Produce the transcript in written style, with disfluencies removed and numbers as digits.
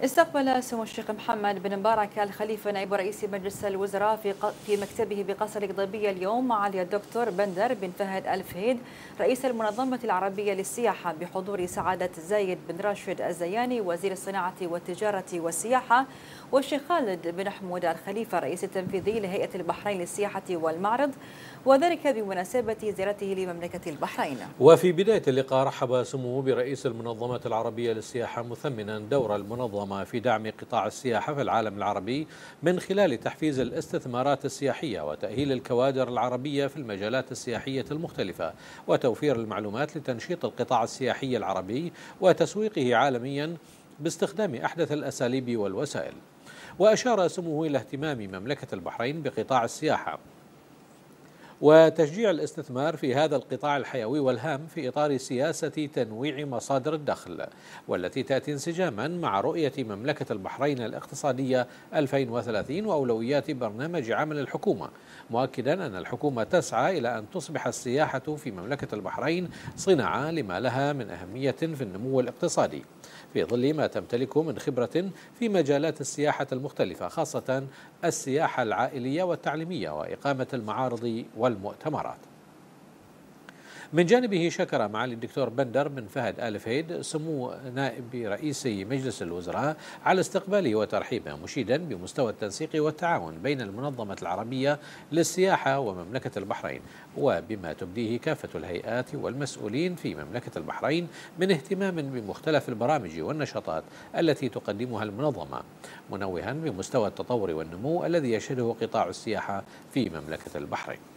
استقبل سمو الشيخ محمد بن مبارك الخليفة نائب رئيس مجلس الوزراء في مكتبه بقصر قضيبية اليوم معالي الدكتور بندر بن فهد آل فهيد رئيس المنظمة العربية للسياحة بحضور سعادة زايد بن راشد الزياني وزير الصناعة والتجارة والسياحة، والشيخ خالد بن حمود الخليفة رئيس التنفيذي لهيئة البحرين للسياحة والمعرض، وذلك بمناسبة زيارته لمملكة البحرين. وفي بداية اللقاء رحب سموه برئيس المنظمة العربية للسياحة مثمنا دور المنظمة في دعم قطاع السياحة في العالم العربي من خلال تحفيز الاستثمارات السياحية وتأهيل الكوادر العربية في المجالات السياحية المختلفة وتوفير المعلومات لتنشيط القطاع السياحي العربي وتسويقه عالميا باستخدام أحدث الأساليب والوسائل. وأشار سموه إلى اهتمام مملكة البحرين بقطاع السياحة وتشجيع الاستثمار في هذا القطاع الحيوي والهام في إطار سياسة تنويع مصادر الدخل، والتي تأتي انسجاما مع رؤية مملكة البحرين الاقتصادية 2030 وأولويات برنامج عمل الحكومة، مؤكدا أن الحكومة تسعى إلى أن تصبح السياحة في مملكة البحرين صناعة لما لها من أهمية في النمو الاقتصادي، في ظل ما تمتلكه من خبرة في مجالات السياحة المختلفة، خاصة السياحة العائلية والتعليمية وإقامة المعارض والمؤتمرات. من جانبه شكر معالي الدكتور بندر بن فهد آل فهيد سمو نائب رئيس مجلس الوزراء على استقباله وترحيبه، مشيدا بمستوى التنسيق والتعاون بين المنظمة العربية للسياحة ومملكة البحرين، وبما تبديه كافة الهيئات والمسؤولين في مملكة البحرين من اهتمام بمختلف البرامج والنشاطات التي تقدمها المنظمة، منوها بمستوى التطور والنمو الذي يشهده قطاع السياحة في مملكة البحرين.